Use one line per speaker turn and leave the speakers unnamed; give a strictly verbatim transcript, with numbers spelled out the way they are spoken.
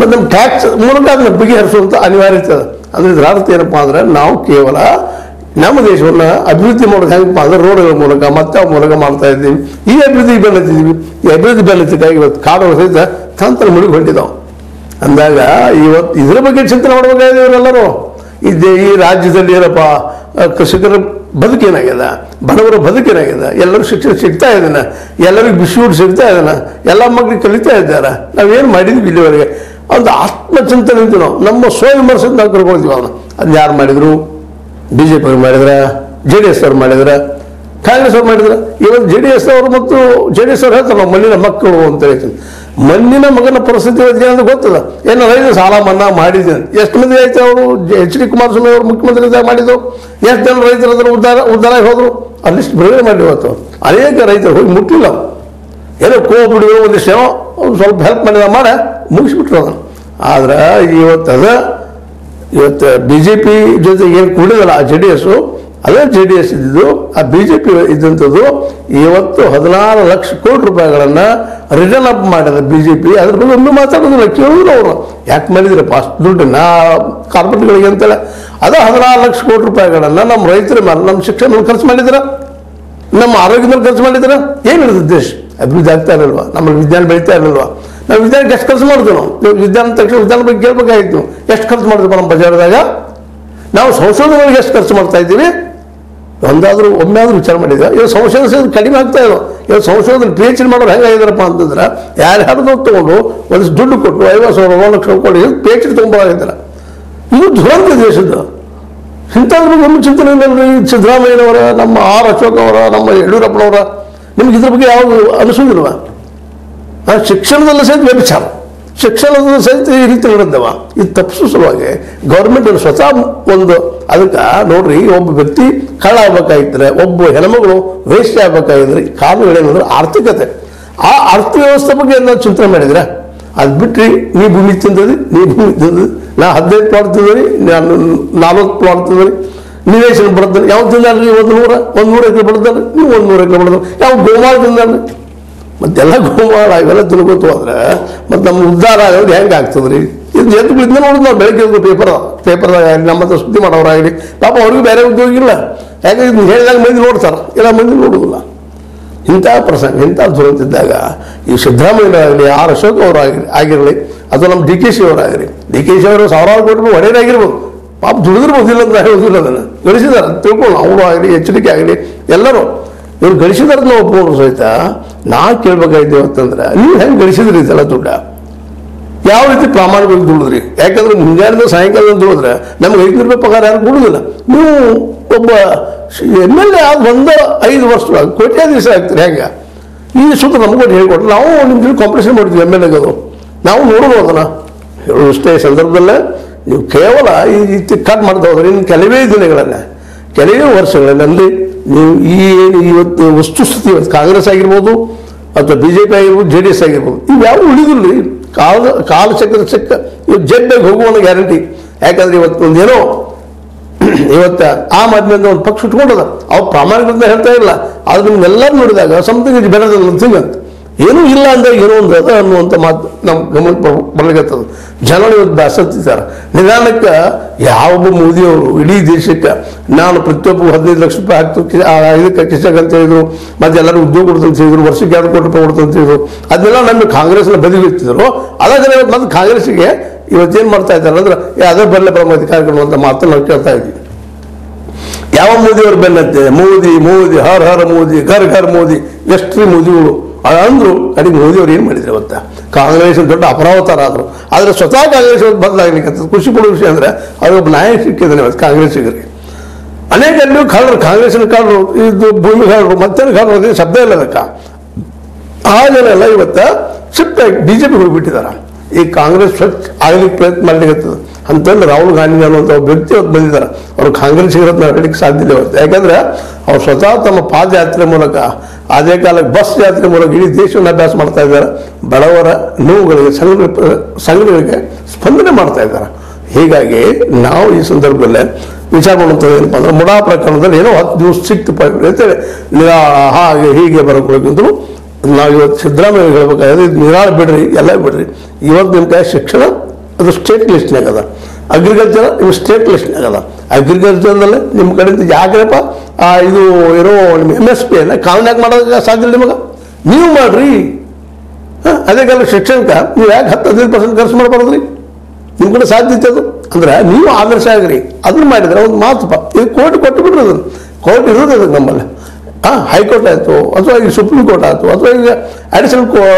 ಮತ್ತು ನಮ್ಮ ಟ್ಯಾಕ್ಸ್ ಮೂಲಕ ಅದನ್ನ ಬಗೆಹರಿಸುವಂಥ ಅನಿವಾರ್ಯತೆ ಅದ. ಅಂದರೆ ಇದರ ಅರ್ಥ ಏನಪ್ಪ ಅಂದ್ರೆ ನಾವು ಕೇವಲ ನಮ್ಮ ದೇಶವನ್ನು ಅಭಿವೃದ್ಧಿ ಮಾಡೋದು ಹೆಂಗಪ್ಪ ಅಂದ್ರೆ ರೋಡ್ಗಳ ಮೂಲಕ ಮತ್ತೆ ಅವ ಮೂಲಕ ಮಾಡ್ತಾ ಇದ್ದೀವಿ. ಈ ಅಭಿವೃದ್ಧಿ ಬೆನ್ನತ್ತಿದ್ದೀವಿ. ಈ ಅಭಿವೃದ್ಧಿ ಬೆನ್ನತ್ತಿದ್ದಾಗ ಇವತ್ತು ಕಾಡುಗಳು ಸಹಿತ ತಂತ್ರ ಮುಳುಗಿ ಹೊಂಟಿದ್ದಾವೆ ಅಂದಾಗ ಇವತ್ತು ಇದ್ರ ಬಗ್ಗೆ ಚಿಂತನೆ ಮಾಡಬೇಕಾಗಿದೆ ಇವರೆಲ್ಲರೂ. ಇದೇ ಈ ರಾಜ್ಯದಲ್ಲಿ ಏನಪ್ಪ ಕೃಷಿಕರ ಬದುಕೇನಾಗ್ಯದ, ಬಡವರ ಬದುಕೇನಾಗ್ಯದ, ಎಲ್ಲರೂ ಶಿಕ್ಷಣ ಸಿಗ್ತಾ ಇದ್ದಾನೆ, ಎಲ್ಲರಿಗೂ ಬಿಸ್ಕೂಟ್ ಸಿಗ್ತಾ ಇದ್ದಾನೆ, ಎಲ್ಲ ಮಕ್ಕಳಿಗೆ ಕಲಿತಾ ಇದ್ದಾರೆ. ನಾವೇನು ಮಾಡಿದ್ವಿ ಇಲ್ಲಿವರೆಗೆ ಒಂದು ಆತ್ಮಚಿಂತನೆ ನಿಂತು ನಾವು ನಮ್ಮ ಸ್ವವಿಮರ್ಶೆ ನಾವು ಕರ್ಕೊಳ್ತೀವಿ. ಅವನು ಅದು ಯಾರು ಮಾಡಿದ್ರು? ಬಿ ಜೆ ಪಿ ಅವ್ರು ಮಾಡಿದ್ರ, ಜೆ ಡಿ ಎಸ್ ಅವ್ರು ಮಾಡಿದ್ರ, ಕಾಂಗ್ರೆಸ್ ಅವ್ರು ಮಾಡಿದ್ರ. ಇವತ್ತು ಜೆ ಡಿ ಎಸ್ ಅವರು ಮತ್ತು ಜೆ ಡಿ ಎಸ್ ಅವ್ರು ಹೇಳ್ತಾರೆ ನಾವು ಮಣ್ಣಿನ ಮಕ್ಕಳು ಅಂತ ಹೇಳ್ತೀನಿ. ಮಣ್ಣಿನ ಮಗನ ಪರಿಸ್ಥಿತಿ ಅಂತ ಗೊತ್ತದ. ಏನು ರೈತ ಸಾಲ ಮನ್ನಾ ಮಾಡಿದ್ದೀನಿ, ಎಷ್ಟು ಮಂದಿ ಆಯ್ತು ಅವರು ಎಚ್ ಡಿ ಕುಮಾರಸ್ವಾಮಿ ಅವರು ಮುಖ್ಯಮಂತ್ರಿ ಮಾಡಿದ್ರು, ಎಷ್ಟು ಜನ ರೈತರು ಅದನ್ನು ಉದ್ಧಾರ ಉದ್ಧಾರ ಹೋದ್ರು, ಅಲ್ಲಿಷ್ಟು ಬಿಡುಗಡೆ ಮಾಡಿ ಇವತ್ತು ಅನೇಕ ರೈತರು ಹೋಗಿ ಮುಟ್ಟಿಲ್ಲ. ಏನೋ ಕೋಪ ಬಿಡುವ ಒಂದಿಷ್ಟು ಏನೋ ಸ್ವಲ್ಪ ಹೆಲ್ಪ್ ಮಾಡಿದ ಮಾಡ ಮುಗಿಸ್ಬಿಟ್ರು ಅದನ್ನು. ಆದ್ರೆ ಇವತ್ತು ಅದ ಇವತ್ತು ಬಿ ಜೆ ಪಿ ಜೊತೆ ಏನು ಕೂಡಿದಲ್ಲ ಆ ಜೆ ಡಿ ಎಸ್ಸು, ಅದೇ ಜೆ ಡಿ ಎಸ್ ಇದ್ದಿದ್ದು, ಆ ಬಿ ಜೆ ಪಿ ಇದ್ದಂಥದ್ದು ಇವತ್ತು ಹದಿನಾರು ಲಕ್ಷ ಕೋಟಿ ರೂಪಾಯಿಗಳನ್ನು ರಿಟರ್ನ್ ಅಪ್ ಮಾಡಿದ ಬಿ ಜೆ ಪಿ. ಅದ್ರ ಬಗ್ಗೆ ಒಮ್ಮೆ ಮಾತಾಡೋದಿಲ್ಲ, ಕೇಳೋದಿಲ್ಲ ಅವರು. ಯಾಕೆ ಮಾಡಿದ್ರಪ್ಪ ಅಷ್ಟು ದುಡ್ಡು ನಾ ಕಾರ್ಪೊರೇಟ್ಗಳಿಗೆ ಅಂತೇಳಿ ಅದೇ ಹದಿನಾರು ಲಕ್ಷ ಕೋಟಿ ರೂಪಾಯಿಗಳನ್ನು ನಮ್ಮ ರೈತರ ಮೇಲೆ, ನಮ್ಮ ಶಿಕ್ಷಣ ಮೇಲೆ ಖರ್ಚು ಮಾಡಿದ್ರ, ನಮ್ಮ ಆರೋಗ್ಯದ ಮೇಲೆ ಖರ್ಚು ಮಾಡಿದ್ರ. ಏನು ಹೇಳಿದ್ರು ದೇಶ ಅಭಿವೃದ್ಧಿ ಆಗ್ತಾ ಇರಲ್ವಾ? ನಮ್ಮಲ್ಲಿ ವಿಜ್ಞಾನ ಬೆಳೀತಾ ಇರಲ್ವಾ? ನಾವು ವಿಜ್ಞಾನಕ್ಕೆ ಎಷ್ಟು ಖರ್ಚು ಮಾಡಿದ್ವಿ? ನಾವು ವಿಜ್ಞಾನ ತಕ್ಷಣ ವಿಜ್ಞಾನ ಬಗ್ಗೆ ಕೇಳಬೇಕಾಗಿತ್ತು. ಎಷ್ಟು ಖರ್ಚು ಮಾಡಿದ್ವಿ ನಮ್ಮ ಬಜಾರ್ದಾಗ? ನಾವು ಸಂಶೋಧನೆಗಳಿಗೆ ಎಷ್ಟು ಖರ್ಚು ಮಾಡ್ತಾ ಇದ್ದೀವಿ? ಒಂದಾದ್ರೂ ಒಮ್ಮೆ ಆದ್ರೂ ವಿಚಾರ ಮಾಡಿದ್ರೆ ಇವಾಗ ಸಂಶೋಧನೆ ಕಡಿಮೆ ಆಗ್ತಾ ಇರೋ. ಇವಾಗ ಸಂಶೋಧನೆ ಪಿ ಎಚ್ ಡಿ ಮಾಡೋರು ಹೆಂಗಾಗಿದ್ದಾರಪ್ಪ ಅಂತಂದ್ರೆ ಯಾರ್ಯಾರು ತೊಗೊಂಡು ಒಂದಿಷ್ಟು ದುಡ್ಡು ಕೊಟ್ಟು ಐವತ್ತು ಸಾವಿರ ಒಂದು ಲಕ್ಷ ಕೊಟ್ಟು ಪಿ ಎಚ್ ಡಿ ತೊಗೊಂಡಾಗಿದ್ದಾರೆ. ಇದು ದುರಂತ ದೇಶದ್ದು. ಇಂಥದ್ರ ಬಗ್ಗೆ ಒಮ್ಮೆ ಚಿಂತನೆ ಇಲ್ಲ. ಸಿದ್ದರಾಮಯ್ಯನವರ, ನಮ್ಮ ಆರ್ ಅಶೋಕ್ ಅವರ, ನಮ್ಮ ಯಡಿಯೂರಪ್ಪನವರ, ನಿಮ್ಗೆ ಇದ್ರ ಬಗ್ಗೆ ಯಾವುದು ಅನಿಸೋದಿಲ್ವ? ಶಿಕ್ಷಣದಲ್ಲಿ ಸಹಿತ ವ್ಯಭಿಚಾರ, ಶಿಕ್ಷಣದ ಸಹಿತ ಈ ರೀತಿ ನಡೆದವ. ಇದು ತಪ್ಪಿಸೋ ಸಲುವಾಗಿ ಗೌರ್ಮೆಂಟ್ ಸ್ವತಃ ಒಂದು ಅದಕ್ಕೆ ನೋಡ್ರಿ, ಒಬ್ಬ ವ್ಯಕ್ತಿ ಕಳ್ಳ ಆಗ್ಬೇಕಾಗಿದ್ರೆ, ಒಬ್ಬ ಹೆಣ್ಮಗಳು ವೇಸ್ಟ್ ಆಗ್ಬೇಕಾಗಿದ್ರೆ ಕಾರಣಗಳೇನಂದ್ರೆ ಆರ್ಥಿಕತೆ. ಆ ಅರ್ಥವ್ಯವಸ್ಥೆ ಬಗ್ಗೆ ನಾವು ಚಿಂತನೆ ಮಾಡಿದ್ರೆ ಅದು ಬಿಟ್ರಿ ನೀ ಭೂಮಿ ತಿಂದದಿ, ನೀ ಭೂಮಿ ತಿಂದದಿ, ನಾ ಹದಿನೈದು ಪ್ಲಾಟ್ ತಿಂದರಿ, ನಾನು ನಾಲ್ವತ್ತು ಪ್ಲಾಟ್ ತಿಂದರಿ, ನಿವೇಶನ ಬಡ್ದಾನೆ ಯಾವ ತಿಂದಾಡ್ರಿ? ಒಂದು ನೂರ ಒಂದು ನೂರು ಎಕರೆ ಬಡ್ದಾನೆ, ನೀವು ಒಂದು ನೂರು ಎಕರೆ ಬಡ್ದಾನೆ. ಯಾವ ಗೋಮಾಳ ತಿಂದಾಡ್ರಿ? ಮತ್ತೆಲ್ಲ ಗೋಮಾಳ ಇವೆಲ್ಲ ತಿಳ್ಕೊತು ಅಂದ್ರೆ ಮತ್ತು ನಮ್ಮ ಉದ್ಧಾರ ಆಗೋದು ಹೆಂಗೆ ಆಗ್ತದ್ರಿ? ಇದು ಎದ್ದು ಇದನ್ನ ನೋಡಿದ್ ನಾವು ಬೆಳಗ್ಗೆ ಪೇಪರ್ ಪೇಪರ್ದಾಗ ಆಗಲಿ, ನಮ್ಮ ಹತ್ರ ಸುದ್ದಿ ಮಾಡೋರಾಗಲಿ, ಪಾಪ ಅವ್ರಿಗೂ ಬೇರೆ ಉದ್ಯೋಗ ಇಲ್ಲ. ಯಾಕಂದ್ರೆ ಇದನ್ನ ಹೇಳಿದಾಗ ಮಂದಿ ನೋಡ್ತಾರೆ, ಇಲ್ಲ ಮಂದಿ ನೋಡೋದಿಲ್ಲ. ಇಂಥ ಪ್ರಸಂಗ, ಇಂಥ ದುರಂತಿದ್ದಾಗ ಈ ಸಿದ್ದರಾಮಯ್ಯರಾಗಲಿ, ಆರ್ ಅಶೋಕ್ ಅವರಾಗಲಿ ಆಗಿರಲಿ, ಅಥವಾ ನಮ್ಮ ಡಿ ಕೆ ಶಿ ಅವರಾಗಲಿ, ಡಿ ಕೆ ಶಿ ಅವರು ಸಾವಿರಾರು ಕೋಟಿ ರೂಪಾಯಿ ಒಡೆಯರಾಗಿರ್ಬೋದು, ಪಾಪ ದುಡಿದಿರ್ಬೋದಿಲ್ಲ ಅಂತ ಹೇಳೋದಿಲ್ಲ. ಅದನ್ನು ಗಳಿಸಿದಾರೆ ತಿಳ್ಕೊಂಡು ಅವರು ಆಗಲಿ, ಎಚ್ ಡಿ ಕೆ ಆಗಲಿ, ಎಲ್ಲರೂ ಇವ್ರು ಗಳಿಸಿದಾರನ್ನ ಒಪ್ಪಿಕೊಂಡ್ರು ಸಹಿತ ನಾ ಕೇಳ್ಬೇಕಾಯ್ತು ಅಂತಂದ್ರೆ ನೀವು ಹೆಂಗೆ ಗಳಿಸಿದ್ರಿ ಇದೆಲ್ಲ ದುಡ್ಡ? ಯಾವ ರೀತಿ ಪ್ರಾಮಾಣಿಕವಾಗಿ ದುಡಿದ್ರಿ? ಯಾಕಂದ್ರೆ ಮುಂಜಾನೆ ಸಾಯಂಕಾಲ ದುಡಿದ್ರೆ ನಮ್ಗೆ ಐದುನೂರು ರೂಪಾಯಿ ಪಗಾರ ಯಾರು ಕೊಡುದಿಲ್ಲ. ನೀವು ಒಬ್ಬ ಎಮ್ ಎಲ್ ಎ ಆದ ಒಂದು ಐದು ವರ್ಷ ಕೋಟ್ಯಾಧೀಶ ಆಗ್ತೀರಿ ಹೆಂಗೆ? ಈ ಸೂತ್ರ ನಮ್ಗೆ ಹೇಳ್ಕೊಟ್ರೆ ನಾವು ನಿಮ್ಗೆ ಕಾಂಪಿಟೇಷನ್ ಮಾಡ್ತೀವಿ ಎಮ್ ಎಲ್ ಎಗದು. ನಾವು ನೋಡೋದು ಅದನ್ನ ಹೇಳುವಷ್ಟೇ ಸಂದರ್ಭದಲ್ಲೇ ನೀವು ಕೇವಲ ಈ ರೀತಿ ಕಟ್ ಮಾಡ್ತಾ ಹೋದ್ರೆ ಇನ್ನು ಕೆಲವೇ ದಿನಗಳನ್ನ, ಕೆಲವೇ ವರ್ಷಗಳಲ್ಲಿ ನೀವು ಈ ಏನು ಇವತ್ತು ವಸ್ತುಸ್ಥಿತಿ, ಇವತ್ತು ಕಾಂಗ್ರೆಸ್ ಆಗಿರ್ಬೋದು ಅಥವಾ ಬಿ ಜೆ ಪಿ ಆಗಿರ್ಬೋದು, ಜೆ ಡಿ ಎಸ್ ಆಗಿರ್ಬೋದು, ಇವ್ಯಾವ ಉಳಿದಿಲ್ಲ. ಕಾಲ ಕಾಲ ಚಕ್ರ ಚಕ್ಕ ಇವತ್ತು ಜಡ್ಡಾಗಿ ಹೋಗುವ ಗ್ಯಾರಂಟಿ. ಯಾಕಂದ್ರೆ ಇವತ್ತು ಒಂದೇನೋ ಇವತ್ತು ಆಮ್ ಆದ್ಮಿ ಅಂತ ಒಂದು ಪಕ್ಷ ಇಟ್ಕೊಂಡದ, ಅವ್ರು ಪ್ರಾಮಾಣಿಕತೆ ಹೇಳ್ತಾ ಇಲ್ಲ. ಆದ್ರೆ ನಿಮ್ಗೆಲ್ಲರೂ ನೋಡಿದಾಗ ಸಮಥಿಂಗ್ ಬೆಳೆದ ಥಿಂಗ್ ಅಂತ ಏನೂ ಇಲ್ಲ ಅಂದಾಗ ಏನೋ ಒಂದು ಅದ ಅನ್ನುವಂಥ ಮಾತು ನಮ್ಮ ಗಮನಕ್ಕೆ ಬರ್ಲಿಕ್ಕತ್ತದ. ಜನ ಇವತ್ತು ಬೇಸತ್ತಿದ್ದಾರೆ. ನಿಧಾನಕ್ಕೆ ಯಾವೊಬ್ಬ ಮೋದಿಯವರು ಇಡೀ ದೇಶಕ್ಕೆ ನಾನು ಪ್ರತಿಯೊಬ್ಬ ಹದಿನೈದು ಲಕ್ಷ ರೂಪಾಯಿ ಹಾಕ್ತು ಇದಕ್ಕೆ ಕಿಸಕ್ ಅಂತ ಹೇಳಿದ್ರು, ಮತ್ತೆ ಎಲ್ಲರೂ ಉದ್ಯೋಗ ಕೊಡ್ತಂತ ಹೇಳಿದ್ರು, ವರ್ಷಕ್ಕೆ ಎರಡು ಕೋಟಿ ರೂಪಾಯಿ ಕೊಡ್ತಂತ ಹೇಳಿದ್ರು. ಅದನ್ನೆಲ್ಲ ನಮ್ಮ ಕಾಂಗ್ರೆಸ್ನ ಬದಿಗಿರ್ತಿದ್ರು. ಅದಾದ್ರೆ ಇವತ್ತು ಮತ್ತೆ ಕಾಂಗ್ರೆಸ್ಸಿಗೆ ಇವತ್ತೇನು ಮಾಡ್ತಾ ಇದ್ದಾರೆ ಅಂದ್ರೆ ಅದೇ ಬರಲೇ ಬರೋ ಕಾರ್ಯಕ್ರಮ ಅಂತ ಮಾತನ್ನು ನಾವು ಕೇಳ್ತಾ ಇದ್ವಿ. ಯಾವ ಮೋದಿಯವರು ಬೆನ್ನತ್ತೆ ಮೋದಿ ಮೋದಿ ಹರ್ ಹರ್ ಮೋದಿ ಘರ್ ಘರ್ ಮೋದಿ, ಎಷ್ಟು ಮೋದಿಗಳು ಅಂದ್ರು. ಕಡೆಗೆ ಮೋದಿ ಅವ್ರು ಏನು ಮಾಡಿದ್ರು ಇವತ್ತ? ಕಾಂಗ್ರೆಸ್ ದೊಡ್ಡ ಅಪರಾವತಾರ ಆದರು. ಆದರೆ ಸ್ವತಃ ಕಾಂಗ್ರೆಸ್ ಬದಲಾಗಲಿಕ್ಕೆ ಖುಷಿ ಪಡೋ ವಿಷಯ ಅಂದರೆ ಅವ್ರೊಬ್ಬ ನಾಯಕ ಸಿಕ್ಕಿದ್ದಾನೆ ಇವತ್ತು ಕಾಂಗ್ರೆಸ್ಸಿಗರಿಗೆ. ಅನೇಕ ಎಲ್ಲೂ ಕಳ್ಳರು, ಕಾಂಗ್ರೆಸ್ಸಿನ ಕಳ್ಳರು, ಇದು ಭೂಮಿ ಕಳ್ಳರು, ಮತ್ತೇನು ಕಳ್ಳರು, ಅದೇ ಶಬ್ದ ಇಲ್ಲ ಅದಕ್ಕೆ. ಆ ಜನ ಎಲ್ಲ ಇವತ್ತ ಶಿಫ್ಟ್ ಆಗಿ ಬಿ ಜೆ ಪಿ ಹೋಗಿಬಿಟ್ಟಿದ್ದಾರೆ. ಈ ಕಾಂಗ್ರೆಸ್ ಸ್ವಚ್ಛ ಆಗಲಿಕ್ಕೆ ಪ್ರಯತ್ನ ಮಾಡಲಿಕ್ಕೆ ಅಂತಂದ್ರೆ ರಾಹುಲ್ ಗಾಂಧಿ ಅನ್ನುವಂಥ ಒಬ್ಬ ವ್ಯಕ್ತಿ ಇವತ್ತು ಬಂದಿದ್ದಾರೆ. ಅವರು ಕಾಂಗ್ರೆಸ್ ಇರೋದನ್ನ ಹೇಳಲಿಕ್ಕೆ ಸಾಧ್ಯ ಇಲ್ಲ ಇವತ್ತು. ಯಾಕಂದ್ರೆ ಅವ್ರು ಸ್ವತಃ ತಮ್ಮ ಪಾದಯಾತ್ರೆ ಮೂಲಕ, ಅದೇ ಕಾಲಕ್ಕೆ ಬಸ್ ಯಾತ್ರೆ ಮೂಲಕ ಇಡೀ ದೇಶವನ್ನು ಅಭ್ಯಾಸ ಮಾಡ್ತಾ ಇದ್ದಾರೆ. ಬಡವರ ನೋವುಗಳಿಗೆ, ಸಂಘ ಸಂಘಗಳಿಗೆ ಸ್ಪಂದನೆ ಮಾಡ್ತಾ ಇದ್ದಾರೆ. ಹೀಗಾಗಿ ನಾವು ಈ ಸಂದರ್ಭದಲ್ಲೇ ವಿಚಾರ ಮಾಡುವಂಥದ್ದು ಏನಪ್ಪ ಅಂದ್ರೆ ಮುಡಾ ಪ್ರಕರಣದಲ್ಲಿ ಏನೋ ಹತ್ತು ದಿವಸ ಸಿಕ್ತಪ್ಪ ಅಂತೇಳಿ ನಿರಾ ಹಾಗೆ ಹೀಗೆ ಬರೋಕ್ಕೋಗಿದ್ರು ನಾವು ಇವತ್ತು ಸಿದ್ದರಾಮಯ್ಯ ಹೇಳ್ಬೇಕಾದ್ರೆ ಇದು ನಿರಾಳ ಬಿಡ್ರಿ, ಎಲ್ಲ ಬಿಡ್ರಿ. ಇವತ್ತು ನಿಮ್ಮ ಕೈ ಶಿಕ್ಷಣ ಅದು ಸ್ಟೇಟ್ ಲಿಸ್ಟ್ನಾಗ ಅದ. ಅಗ್ರಿಕಲ್ಚರ್ ನಿಮ್ಮ ಸ್ಟೇಟ್ ಲಿಸ್ಟ್ನಾಗ ಅದ. ಅಗ್ರಿಕಲ್ಚರ್ದಲ್ಲಿ ನಿಮ್ಮ ಕಡೆಯಿಂದ ಯಾಕ್ರಪ್ಪ ಇದು ಏನೋ ನಿಮ್ಮ ಎಮ್ ಎಸ್ ಪಿ ಅನ್ನ ಕಾನೂನಾಗ ಮಾಡೋದಕ್ಕೆ ಸಾಧ್ಯ ಇಲ್ಲ ನಿಮಗೆ, ನೀವು ಮಾಡ್ರಿ. ಹಾಂ, ಅದೇ ಕಾಲ ಶಿಕ್ಷಣಕ್ಕೆ ನೀವು ಯಾಕೆ ಹತ್ತು ಹದಿನೈದು ಪರ್ಸೆಂಟ್ ಖರ್ಚು ಮಾಡಬಾರ್ದ್ರಿ? ನಿಮ್ಮ ಕಡೆ ಸಾಧ್ಯತೆ ಅದು ಅಂದ್ರೆ ನೀವು ಆದರ್ಶ ಆಗ್ರಿ. ಅದನ್ನ ಮಾಡಿದ್ರೆ ಒಂದು ಮಾತುಪ್ಪ, ಇದು ಕೋರ್ಟ್ ಕೊಟ್ಟು ಬಿಡ್ರಿ, ಅದನ್ನು ಕೋರ್ಟ್ ಇರೋದು ಅದಕ್ಕೆ ನಮ್ಮಲ್ಲಿ. ಹಾಂ, ಹೈಕೋರ್ಟ್ ಆಯಿತು ಅಥವಾ ಈಗ ಸುಪ್ರೀಂ ಕೋರ್ಟ್ ಆಯಿತು ಅಥವಾ ಈಗ ಅಡಿಷನಲ್ ಕೋ